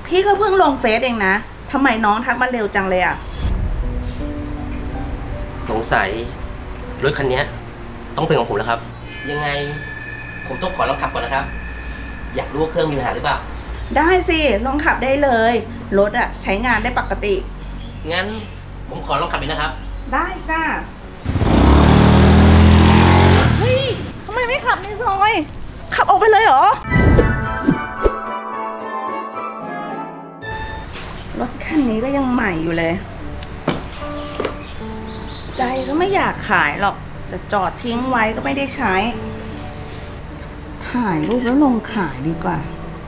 พี่ก็เพิ่งลงเฟซเองนะทำไมน้องทักมาเร็วจังเลยอะสงสัยรถคันนี้ต้องเป็นของผมแล้วครับยังไงผมต้องขอลองขับก่อนนะครับอยากรู้ว่าเครื่องมีปัญหาหรือเปล่าได้สิลองขับได้เลยรถอะใช้งานได้ปกติงั้นผมขอลองขับเลยนะครับได้จ้าเฮ้ยทำไมไม่ขับในซอยขับออกไปเลยเหรอรถคันนี้ก็ยังใหม่อยู่เลยใจก็ไม่อยากขายหรอกแต่จอดทิ้งไว้ก็ไม่ได้ใช้ถ่ายรูปแล้วลงขายดีกว่า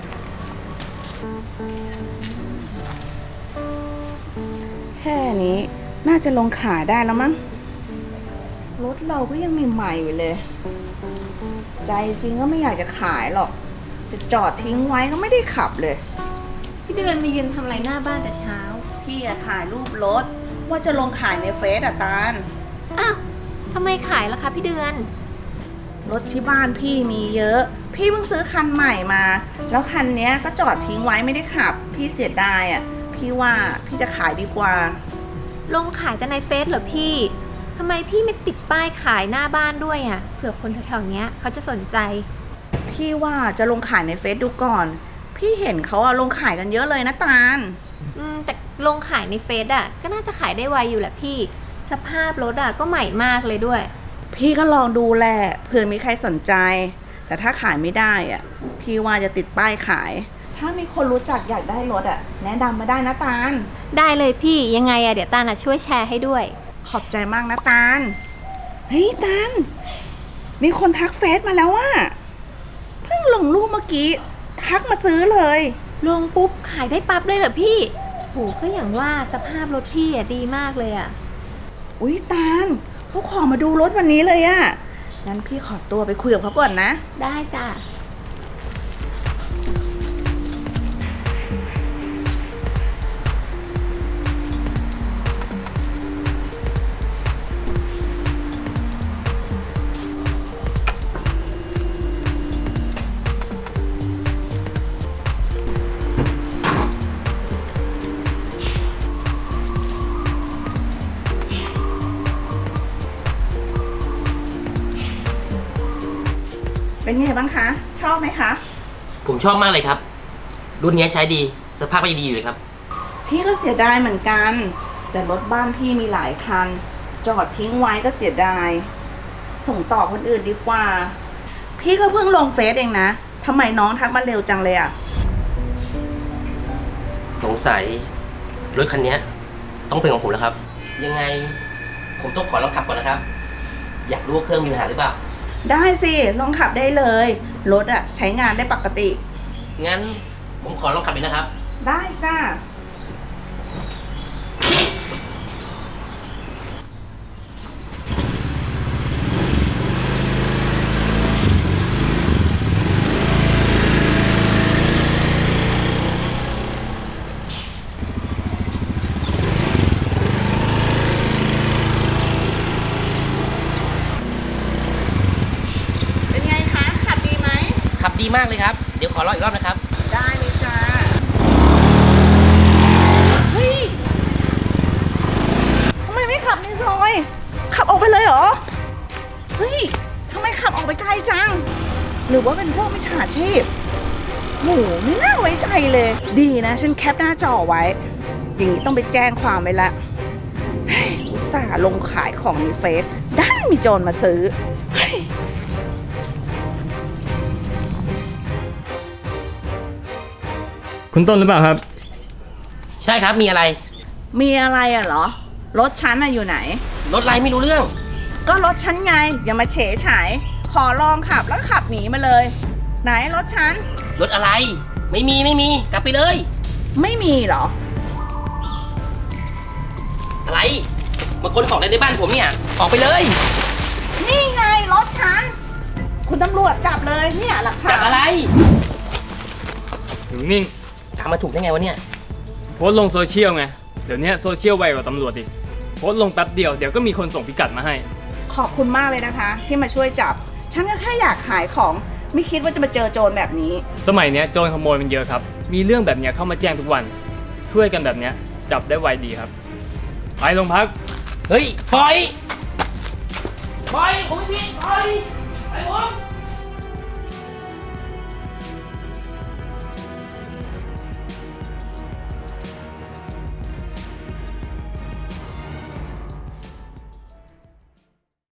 แค่นี้น่าจะลงขายได้แล้วมั้งรถเราก็ยังใหม่ๆอยู่เลยใจจริงก็ไม่อยากจะขายหรอกจะจอดทิ้งไว้ก็ไม่ได้ขับเลยพี่เดือนมายืนทำอะไรหน้าบ้านแต่เช้าพี่อะถ่ายรูปรถว่าจะลงขายในเฟซอะตาลอ้าวทำไมขายล่ะคะพี่เดือนรถที่บ้านพี่มีเยอะพี่เพิ่งซื้อคันใหม่มาแล้วคันนี้ก็จอดทิ้งไว้ไม่ได้ขับพี่เสียดายอะพี่ว่าพี่จะขายดีกว่าลงขายแต่ในเฟซเหรอพี่ทำไมพี่ไม่ติดป้ายขายหน้าบ้านด้วยอะเผื่อคนแถวๆนี้เขาจะสนใจพี่ว่าจะลงขายในเฟซดูก่อนพี่เห็นเขาอะลงขายกันเยอะเลยนะตาลแต่ลงขายในเฟซอะก็น่าจะขายได้ไวอยู่แหละพี่สภาพรถอะก็ใหม่มากเลยด้วยพี่ก็ลองดูแหละเผื่อมีใครสนใจแต่ถ้าขายไม่ได้อะพี่ว่าจะติดป้ายขายถ้ามีคนรู้จักอยากได้รถอะแนะนำมาได้นะตาลได้เลยพี่ยังไงอะเดี๋ยวตาลอะช่วยแชร์ให้ด้วยขอบใจมากนะตาลเฮ้ยตาลมีคนทักเฟซมาแล้วอะเพิ่งลงรูปเมื่อกี้ทักมาซื้อเลยลงปุ๊บขายได้ปั๊บเลยเหรอพี่โหก็อย่างว่าสภาพรถพี่อะดีมากเลยอะอุ๊ยตาลเขาขอมาดูรถวันนี้เลยอะงั้นพี่ขอตัวไปคุยกับเขาก่อนนะได้จ้ะเป็นไงบ้างคะชอบไหมคะผมชอบมากเลยครับรุ่นนี้ใช้ดีสภาพก็ดีอยู่เลยครับพี่ก็เสียดายเหมือนกันแต่รถบ้านพี่มีหลายคันจอดทิ้งไว้ก็เสียดายส่งต่อคนอื่นดีกว่าพี่ก็เพิ่งลงเฟซเองนะทำไมน้องทักมาเร็วจังเลยอะสงสัยรถคันนี้ต้องเป็นของผมแล้วครับยังไงผมต้องขอลองขับก่อนนะครับอยากรู้ว่าเครื่องมีปัญหาหรือเปล่าได้สิลองขับได้เลยรถอะใช้งานได้ปกติงั้นผมขอลองขับเลยนะครับได้จ้าขับดีมากเลยครับเดี๋ยวขอรออีกรอบนะครับได้เลยจ้าเฮ้ยทำไมไม่ขับในซอยขับออกไปเลยเหรอเฮ้ยทำไมขับออกไปไกลจังหรือว่าเป็นพวกมิจฉาชีพโหไม่น่าไว้ใจเลยดีนะฉันแคปหน้าจอไว้อย่างนี้ต้องไปแจ้งความไว้ละอุตส่าห์ลงขายของในเฟซได้มีโจรมาซื้อคุณต้นหรือเปล่าครับใช่ครับมีอะไรอะเหรอรถฉันอะอยู่ไหนรถอะไรไม่รู้เรื่องก็รถฉันไงอย่ามาเฉยฉายขอลองขับแล้วขับหนีมาเลยไหนรถฉันรถอะไรไม่มีกลับไปเลยไม่มีเหรออะไรมาค้นของในบ้านผมเนี่ยออกไปเลยนี่ไงรถฉันคุณตำรวจจับเลยเนี่ยหลักฐานจับอะไรอยู่นิ่งทำมาถูกได้ไงวะเนี่ยโพสต์ลงโซเชียลไงเดี๋ยวนี้โซเชียลไวกว่าตำรวจอีกโพสต์ลงแป๊บเดียวเดี๋ยวก็มีคนส่งพิกัดมาให้ขอบคุณมากเลยนะคะที่มาช่วยจับฉันก็แค่อยากขายของไม่คิดว่าจะมาเจอโจรแบบนี้สมัยเนี้ยโจรขโมยมันเยอะครับ มีเรื่องแบบเนี้ยเข้ามาแจ้งทุกวัน ช่วยกันแบบเนี้ยจับได้ไวดีครับ ไปโรงพักเฮ้ยปล่อยผมไม่ผิดปล่อยไปผม